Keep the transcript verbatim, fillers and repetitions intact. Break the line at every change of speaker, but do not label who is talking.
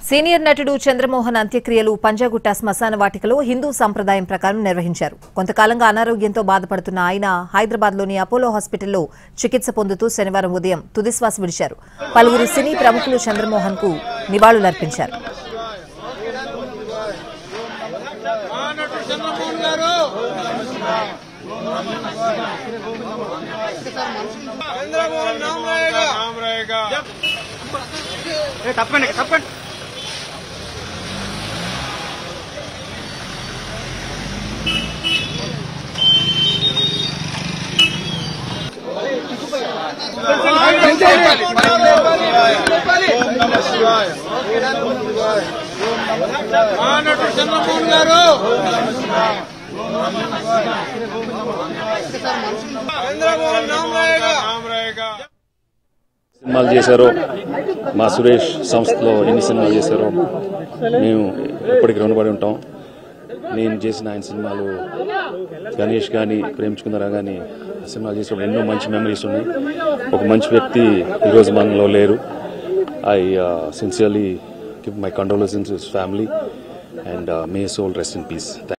Senior నటుడు చంద్ర మోహన్ అంత్యక్రియలు పంజాగుట్ట శ్మశాన వాటికలో హిందూ సంప్రదాయం ప్రకారం నిర్వహించారు. కొంతకాలంగా అనారోగ్యంతో బాధపడుతున్న ఆయన హైదరాబాద్లోని అపోలో హాస్పిటల్లో చికిత్స పొందుతూ శనివారం ఉదయం తుదిశ్వాస విడిచారు. పలువురు సినీ ప్రముఖులు చంద్ర మోహన్ కు నివాళులర్పించారు.
సినిమాలు చేశారో మా సురేష్ సంస్థలో ఎన్ని సినిమాలు చేశారో మేము ఎప్పటికీ రుణపడి ఉంటాం. నేను చేసిన ఆయన సినిమాలు గణేష్ కానీ ప్రేమించుకున్నారా కానీ సినిమాలు చేసినప్పుడు ఎన్నో మంచి మెమరీస్ ఉన్నాయి. ఒక మంచి వ్యక్తి ఈరోజు మనలో లేరు. I sincerely give my condolences to his family and may soul rest in piece.